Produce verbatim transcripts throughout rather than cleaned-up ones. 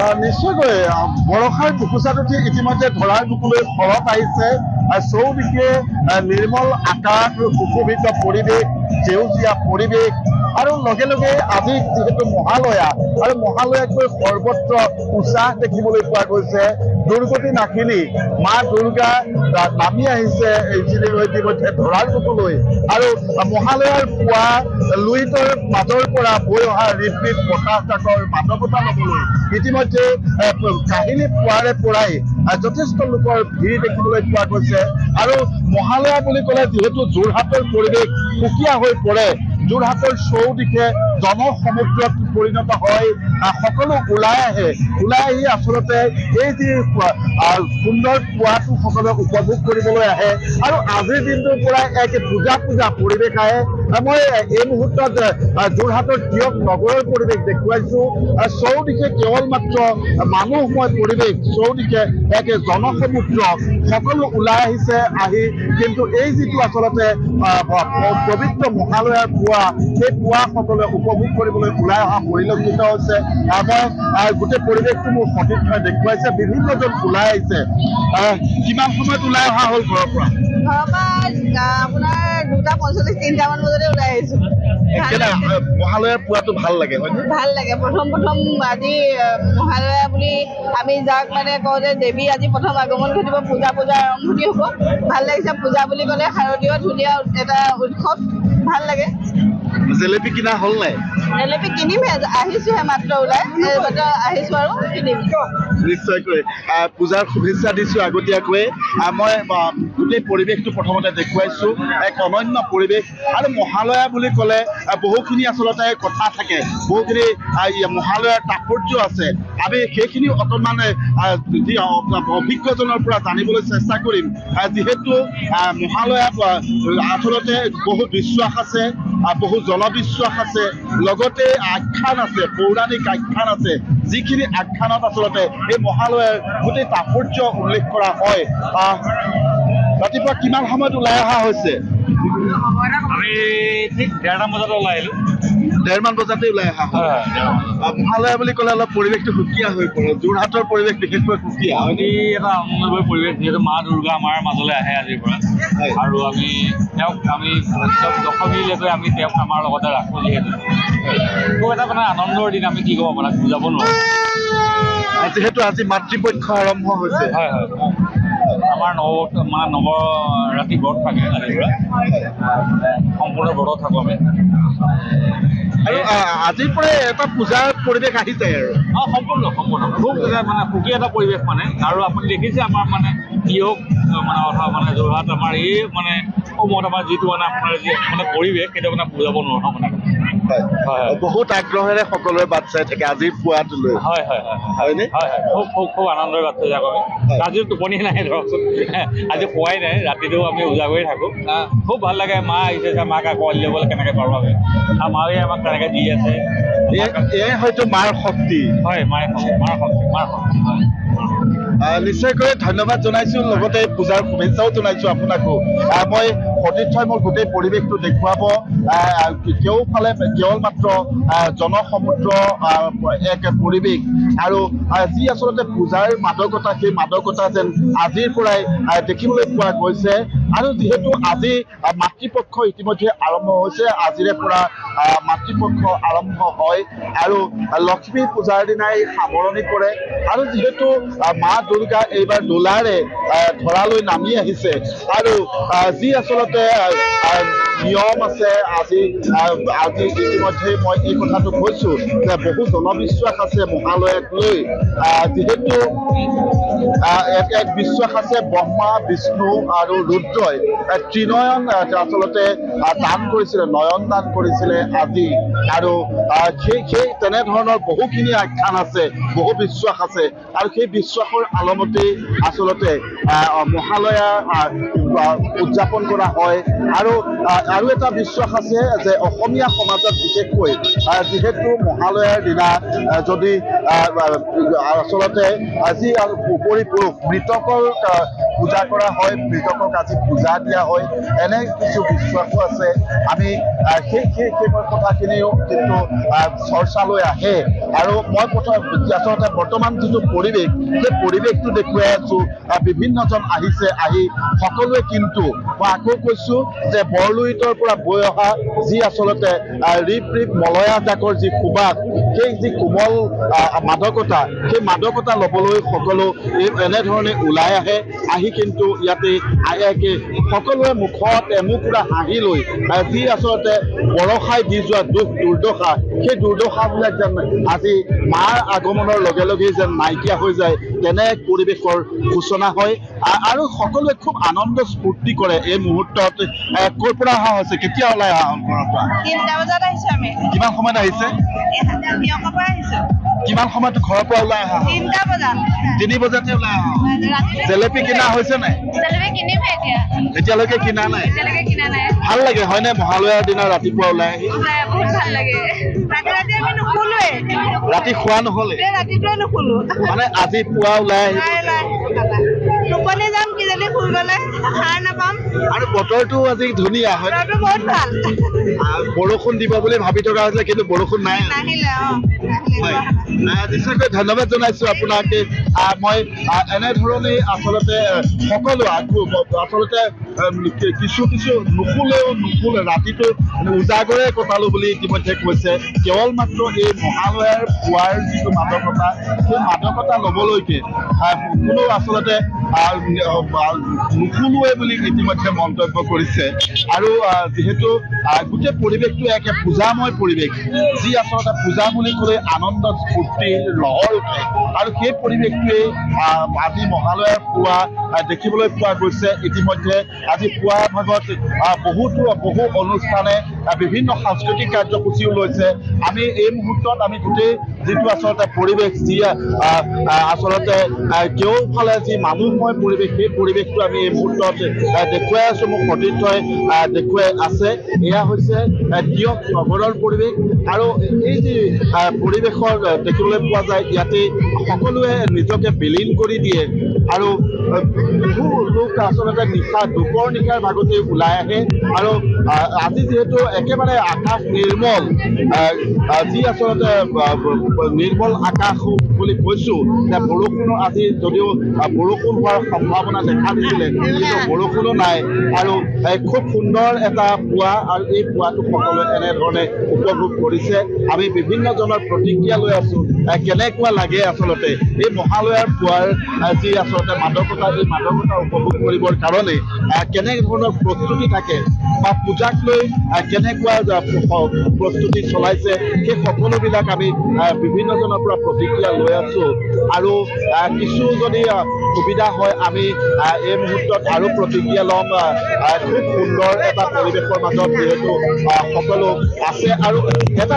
নিশ্চয়কৈ বৰষাৰ বুকুচাত উঠি ইতিমধ্যে ধৰাৰ বুকুলৈ ফলত আহিছে চৌদিশে নিৰ্মল আকাশ সুশোভিত পৰিৱেশ সেউজীয়া পৰিৱেশ আৰু লগে লগে আজি যিহেতু মহালয়া আৰু মহালয়াতকৈ সৰ্বত্ৰ উৎসাহ দেখিবলৈ পোৱা গৈছে দুৰ্গতি নাশিনী মা দুৰ্গা নামি আহিছে ইতিমধ্যে ধৰাৰ বুকুলৈ আৰু মহালয়াৰ পুৱা লুইতৰ মাজৰ পৰা বৈ অহা ৰিপিট বতাহ জাকৰ মাদকতা ল'বলৈ ইতিমধ্যে কাহিনী পোৱাৰে পৰাই যথেষ্ট লোকৰ ভিৰ দেখিবলৈ পোৱা গৈছে আৰু মহালয়া বুলি ক'লে যিহেতু যোৰহাটৰ পৰিৱেশ সুকীয়া হৈ পৰে যোৰহাটৰ চৌদিশে জনসমুদ্ৰত পৰিণত হয় সকলো ওলাই আহে ওলাই আহি আচলতে এই যি সুন্দৰ পুৱাটো সকলোৱে উপভোগ কৰিবলৈ আহে আৰু আজিৰ দিনটোৰ পৰা এক পূজা পূজা পৰিৱেশ আহে মই এই মুহূৰ্তত যোৰহাটৰ তিয়ক নগৰৰ পৰিৱেশ দেখুৱাইছো চৌদিশে কেৱল মাত্ৰ মানুহময় পৰিৱেশ চৌদিশে এক জনসমুদ্ৰ সকলো ওলাই আহিছে আহি কিন্তু এই যিটো আচলতে পবিত্ৰ মহালয়াৰ পুৱা সেই পুৱা সকলোৱে উপভোগ কৰিবলৈ ওলাই অহা পৰিলক্ষিত হৈছে মই গোটেই পৰিৱেশটো মোৰ সতীৰ্থই দেখুৱাইছে বিভিন্নজন ওলাই আহিছে কিমান সময়ত ওলাই অহা হ'ল ঘৰৰ পৰা আপোনাৰ দুটা পঞ্চল্লিছ তিনিটামান বজাতে ওলাই আহিছো মহালয়াৰ পুৱাটো ভাল লাগে ভাল লাগে প্ৰথম প্ৰথম আজি মহালয়া বুলি আমি যাক মানে কওঁ যে দেৱী আজি প্ৰথম আগমন ঘটিব পূজা পূজা আৰম্ভণি হ'ব ভাল লাগিছে পূজা বুলি ক'লে শাৰদীয় ধুনীয়া এটা উৎসৱ ভাল লাগে জেলেপি কিনা হ'ল নাই জেলেপি কিনিমহে আহিছোহে মাত্ৰ ওলাই আহিছো আৰু কিনিম নিশ্চয়কৈ পূজাৰ শুভেচ্ছা দিছোঁ আগতীয়াকৈ মই গোটেই পৰিৱেশটো প্ৰথমতে দেখুৱাইছো এক অনন্য পৰিৱেশ আৰু মহালয়া বুলি ক'লে বহুখিনি আচলতে কথা থাকে বহুখিনি মহালয়াৰ তাৎপৰ্য আছে আমি সেইখিনি অকণমান যি অভিজ্ঞজনৰ পৰা জানিবলৈ চেষ্টা কৰিম যিহেতু মহালয়া আচলতে বহু বিশ্বাস আছে বহু জনবিশ্বাস আছে লগতে আখ্যান আছে পৌৰাণিক আখ্যান আছে যিখিনি আখ্যানত আচলতে এই মহালয়াৰ গোটেই তাৎপৰ্য উল্লেখ কৰা হয় ৰাতিপুৱা কিমান সময়ত ওলাই অহা হৈছে আমি ঠিক ডেৰটামান বজাত ওলাই আহিলোঁ ডেৰমান বজাতে ওলাই অহা হয় মহালয়া বুলি ক'লে অলপ পৰিৱেশটো সুকীয়া হৈ পৰে যোৰহাটৰ পৰিৱেশ বিশেষকৈ সুকীয়া অতি এটা আনন্দময় পৰিৱেশ যিহেতু মা দুৰ্গা আমাৰ মাজলৈ আহে আজিৰ পৰা আৰু আমি তেওঁক আমি দশমীলৈকে আমি তেওঁক আমাৰ লগতে ৰাখোঁ যিহেতু খুব এটা মানে আনন্দৰ দিন আমি কি ক'ব আপোনাক বুজাব নোৱাৰোঁ যিহেতু আজি মাতৃপক্ষ আৰম্ভ হৈছে হয় হয় আমাৰ নৱ মানে নৱ ৰাতি ব্ৰত থাকে আজিৰ পৰা সম্পূৰ্ণ ব্ৰত থাকোঁ আমি আৰু আজিৰ পৰাই এটা পূজাৰ পৰিৱেশ আহি যায় আৰু অঁ সম্পূৰ্ণ সম্পূৰ্ণ খুব মানে সুকীয়া এটা পৰিৱেশ মানে আৰু আপুনি দেখিছে আমাৰ মানে কিয়ক মানে অথবা মানে যোৰহাট আমাৰ এই মানে সময়ত আমাৰ যিটো মানে আপোনাৰ যি মানে পৰিৱেশ সেইটো মানে বুজাব নোৱাৰোঁ আপোনাক হয় বহুত আগ্ৰহেৰে সকলোৱে বাট চাই থাকে আজিৰ পুৱাটোলৈ হয় হয় হয় হয়নে হয় হয় খুব খুব খুব আনন্দৰে বাট চাই যাওক আমি আজিও টোপনি নাই ধৰকচোন আজি পোৱাই নাই ৰাতিটো আমি উজাগৰি থাকোঁ খুব ভাল লাগে মা আহিছে মাক আকোৱালি ল'বলৈ কেনেকৈ পাৰোঁ আমি আৰু মায়ে আমাক তেনেকৈ দি আছে এয়াই হয়তো মাৰ শক্তি হয় মাৰ শক্তি মাৰ শক্তি মাৰ শক্তি হয় নিশ্চয়কৈ ধন্যবাদ জনাইছোঁ লগতে পূজাৰ শুভেচ্ছাও জনাইছোঁ আপোনাকো মই সতীৰ্থই মোৰ গোটেই পৰিৱেশটো দেখুৱাব কেওফালে কেৱল মাত্ৰ জনসমুদ্ৰ এক পৰিৱেশ আৰু যি আচলতে পূজাৰ মাদকতা সেই মাদকতা যেন আজিৰ পৰাই দেখিবলৈ পোৱা গৈছে আৰু যিহেতু আজি মাতৃপক্ষ ইতিমধ্যে আৰম্ভ হৈছে আজিৰে পৰা মাতৃপক্ষ আৰম্ভ হয় আৰু লক্ষ্মী পূজাৰ দিনাই সামৰণি পৰে আৰু যিহেতু মা দুৰ্গা এইবাৰ দোলাৰে ধৰালৈ নামি আহিছে আৰু যি আচলতে নিয়ম আছে আজি আজি ইতিমধ্যে মই এই কথাটো কৈছোঁ যে বহু জনবিশ্বাস আছে মহালয়াক লৈ যিহেতু এক এক বিশ্বাস আছে ব্ৰহ্মা বিষ্ণু আৰু ৰুদ্ৰই ত্ৰিনয়ন আচলতে দান কৰিছিলে নয়ন দান কৰিছিলে আজি আৰু সেই সেই তেনেধৰণৰ বহুখিনি আখ্যান আছে বহু বিশ্বাস আছে আৰু সেই বিশ্বাসৰ আলমতে আচলতে মহালয়া উদযাপন কৰা হয় আৰু আৰু এটা বিশ্বাস আছে যে অসমীয়া সমাজত বিশেষকৈ যিহেতু মহালয়াৰ দিনা যদি আচলতে আজি উপৰি পুৰুষ মৃতকৰ পূজা কৰা হয় মৃতকক আজি পূজা দিয়া হয় এনে কিছু বিশ্বাসো আছে আমি সেই সেই সেই কথাখিনিও কিন্তু চৰ্চালৈ আহে আৰু মই প্ৰথম আচলতে বৰ্তমান যিটো পৰিৱেশ সেই পৰিৱেশটো দেখুৱাই আছোঁ বিভিন্নজন আহিছে আহি সকলোৱে কিন্তু মই আকৌ কৈছোঁ যে বৰলুইতৰ পৰা বৈ অহা যি আচলতে ৰিপ ৰিপ মলয়া জাকৰ যি সুবাস সেই যি কোমল মাদকতা সেই মাদকতা ল'বলৈ সকলো এনেধৰণে ওলাই আহে আহি কিন্তু ইয়াতে আয়াকে সকলোৱে মুখত এমুকুৰা হাঁহি লৈ যি আচলতে বৰষাই দি যোৱা দুখ দুৰ্দশা সেই দুৰ্দশাবিলাক যেন আজি মাৰ আগমনৰ লগে লগেই যেন নাইকিয়া হৈ যায় তেনে এক পৰিৱেশৰ সূচনা হয় আৰু সকলোৱে খুব আনন্দ স্ফূৰ্তি কৰে এই মুহূৰ্তত ক'ৰ পৰা অহা হৈছে কেতিয়া ওলাই অহা হ'ল ঘৰৰ পৰা তিনিটা বজাত আহিছোঁ আমি কিমান সময়ত আহিছে তিয়কৰ পৰা আহিছোঁ কিমান সময়ত ঘৰৰ পৰা ওলাই অহা তিনিটা বজাত তিনি বজাতে ওলাই অহা জেলেপি কিনা হৈছে নাই জেলেপি কিনিমহে এতিয়া এতিয়ালৈকে কিনা নাই এতিয়ালৈকে কিনা নাই ভাল লাগে হয়নে মহালয়াৰ দিনা ৰাতিপুৱা ওলাই আহি বহুত ভাল লাগে ৰাতি ৰাতি আমি নুশুলোৱে ৰাতি খোৱা নহ'লে ৰাতিটোৱে নুশুলো মানে আজি পুৱা ওলাই আহি টোপনি যাম কিজানি শুই গ'লে সাৰ নাপাম আৰু বতৰটো আজি ধুনীয়া হয় বতৰটো বহুত ভাল বৰষুণ দিব বুলি ভাবি থকা হৈছিলে কিন্তু বৰষুণ নাই নাহিলে অ নিশ্চয়কৈ ধন্যবাদ জনাইছোঁ আপোনাক মই এনেধৰণেই আচলতে সকলো আচলতে কিছু কিছু নুশুলেও নুশুলে ৰাতিটো উজাগৰে কটালো বুলি ইতিমধ্যে কৈছে কেৱল মাত্ৰ এই মহালয়াৰ পুৱাৰ যিটো মাদকতা সেই মাদকতা ল'বলৈকে কোনো আচলতে নুশুলোৱে বুলি ইতিমধ্যে মন্তব্য কৰিছে আৰু যিহেতু গোটেই পৰিৱেশটো একে পূজাময় পৰিৱেশ যি আচলতে পূজা বুলি ক'লে আনন্দ স্ফূৰ্তিৰ লহৰ উঠে আৰু সেই পৰিৱেশটোৱেই আজি মহালয়াৰ পুৱা দেখিবলৈ পোৱা গৈছে ইতিমধ্যে আজি পুৱা ভাগত বহুতো বহু অনুষ্ঠানে বিভিন্ন সাংস্কৃতিক কাৰ্যসূচীও লৈছে আমি এই মুহূৰ্তত আমি গোটেই যিটো আচলতে পৰিৱেশ যি আচলতে কেওফালে যি মানুহময় পৰিৱেশ সেই পৰিৱেশটো আমি এই মুহূৰ্তত দেখুৱাই আছোঁ মোক সতীৰ্থই দেখুৱাই আছে এয়া হৈছে দিয়ক নগৰৰ পৰিৱেশ আৰু এই যি পৰিৱেশৰ দেখিবলৈ পোৱা যায় ইয়াতে সকলোৱে নিজকে বিলীন কৰি দিয়ে আৰু বহু লোক আচলতে নিশা দুপৰ নিশাৰ ভাগতে ওলাই আহে আৰু আজি যিহেতু একেবাৰে আকাশ নিৰ্মল যি আচলতে নিৰ্মল আকাশ বুলি কৈছোঁ যে বৰষুণো আজি যদিও বৰষুণ হোৱাৰ সম্ভাৱনা দেখা দিছিলে কিন্তু বৰষুণো নাই আৰু খুব সুন্দৰ এটা পুৱা আৰু এই পুৱাটো সকলোৱে এনেধৰণে উপভোগ কৰিছে আমি বিভিন্নজনৰ প্ৰতিক্ৰিয়া লৈ আছোঁ কেনেকুৱা লাগে আচলতে এই মহালয়াৰ পুৱাৰ যি আচলতে মাদকতা এই মাদকতা উপভোগ কৰিবৰ কাৰণে কেনেধৰণৰ প্ৰস্তুতি থাকে বা পূজাক লৈ কেনেকুৱা প্ৰস্তুতি চলাইছে সেই সকলোবিলাক আমি বিভিন্নজনৰ পৰা প্ৰতিক্ৰিয়া লৈ আছোঁ আৰু কিছু যদি সুবিধা হয় আমি এই মুহূৰ্তত আৰু প্ৰতিক্ৰিয়া ল'ম খুব সুন্দৰ এটা পৰিৱেশৰ মাজত যিহেতু সকলো আছে আৰু এটা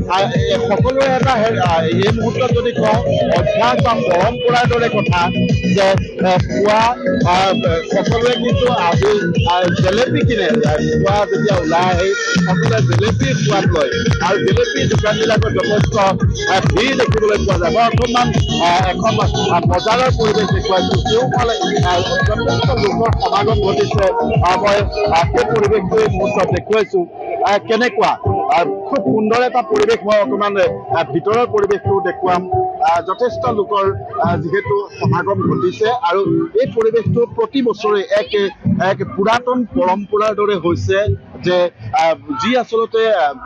সকলোৰে এটা এই মুহূৰ্তত যদি কওঁ অভ্যাস বা পৰম্পৰাৰ দৰে কথা যে পুৱা সকলোৱে কিন্তু আজি জেলেপি কিনে পুৱা যেতিয়া ওলাই আহি সকলোৱে জেলেপি সোৱাদ লয় আৰু জেলেপি দোকানবিলাকত যথেষ্ট ভিৰ দেখিবলৈ পোৱা যায় মই অকণমান এখন বজাৰৰ পৰিৱেশ দেখুৱাইছোঁ কেওফালে যথেষ্ট লোকৰ সমাগম ঘটিছে মই সেই পৰিৱেশটো এই মুহূৰ্তত দেখুৱাইছোঁ কেনেকুৱা খুব সুন্দৰ এটা পৰিৱেশ মই অকণমান ভিতৰৰ পৰিৱেশটো দেখুৱাম যথেষ্ট লোকৰ যিহেতু সমাগম ঘটিছে আৰু এই পৰিৱেশটো প্ৰতি বছৰে এক এক পুৰাতন পৰম্পৰাৰ দৰে হৈছে যে যি আচলতে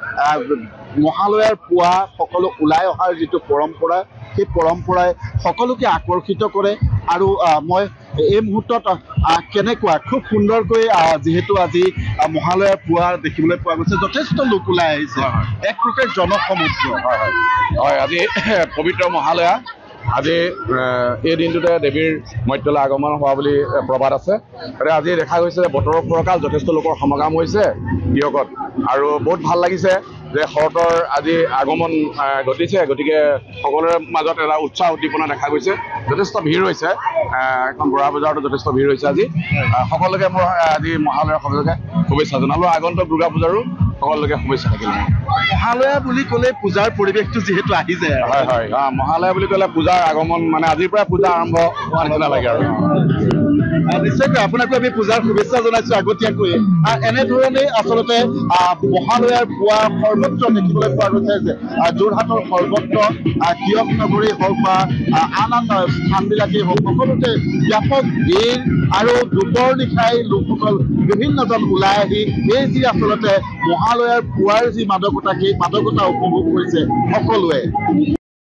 মহালয়াৰ পুৱা সকলো ওলাই অহাৰ যিটো পৰম্পৰা সেই পৰম্পৰাই সকলোকে আকৰ্ষিত কৰে আৰু মই এই মুহূৰ্তত কেনেকুৱা খুব সুন্দৰকৈ যিহেতু আজি মহালয়াৰ পুৱা দেখিবলৈ পোৱা গৈছে যথেষ্ট লোক ওলাই আহিছে এক প্ৰকাৰ জনসমুদ্ৰ হয় হয় হয় আজি পবিত্ৰ মহালয়া আজি এই দিনটোতে দেৱীৰ মৰ্ত্যলৈ আগমন হোৱা বুলি প্ৰবাদ আছে গতিকে আজি দেখা গৈছে যে বতৰৰ ফৰকাল যথেষ্ট লোকৰ সমাগম হৈছে দিয়কত আৰু বহুত ভাল লাগিছে যে শৰতৰ আজি আগমন ঘটিছে গতিকে সকলোৰে মাজত এটা উৎসাহ উদ্দীপনা দেখা গৈছে যথেষ্ট ভিৰ হৈছে এখন বৰা বজাৰতো যথেষ্ট ভিৰ হৈছে আজি সকলোকে মোৰ আজি মহালয়াৰ সকলোকে শুভেচ্ছা জনালোঁ আগন্তুক দুৰ্গা পূজাৰো সকলোকে শুভেচ্ছা থাকিল মহালয়া বুলি ক'লে পূজাৰ পৰিৱেশটো যিহেতু আহি যায় হয় হয় মহালয়া বুলি ক'লে পূজাৰ আগমন মানে আজিৰ পৰা পূজা আৰম্ভ হোৱা নিচিনা লাগে আৰু নিশ্চয়কৈ আপোনাকো আমি পূজাৰ শুভেচ্ছা জনাইছো আগতীয়াকৈ এনেধৰণেই আচলতে মহালয়াৰ পুৱা সৰ্বত্ৰ দেখিবলৈ পোৱা গৈছে যে যোৰহাটৰ সৰ্বত্ৰ কিয়ক নগৰী হওক বা আন আন স্থানবিলাকেই হওক সকলোতে ব্যাপক ভিৰ আৰু দুপৰ নিশাই লোকসকল বিভিন্নজন ওলাই আহি এই যি আচলতে মহালয়াৰ পুৱাৰ যি মাদকতা সেই মাদকতা উপভোগ কৰিছে সকলোৱে।